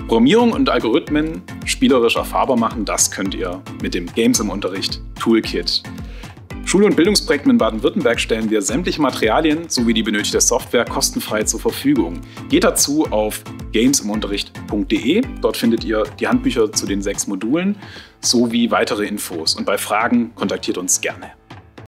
Programmierung und Algorithmen spielerisch erfahrbar machen, das könnt ihr mit dem Games im Unterricht Toolkit. Schule- und Bildungsprojekten in Baden-Württemberg stellen wir sämtliche Materialien sowie die benötigte Software kostenfrei zur Verfügung. Geht dazu auf gamesimunterricht.de. Dort findet ihr die Handbücher zu den 6 Modulen sowie weitere Infos. Und bei Fragen kontaktiert uns gerne.